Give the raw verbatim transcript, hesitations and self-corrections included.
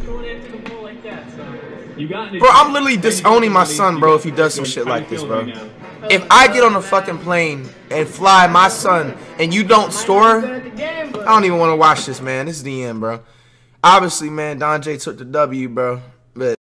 Bro, I'm literally disowning my son, bro, if he does some shit like this, bro. If I get on a fucking plane and fly my son and you don't store, I don't even want to watch this, man. This is the end, bro. Obviously, man, Don J took the W, bro.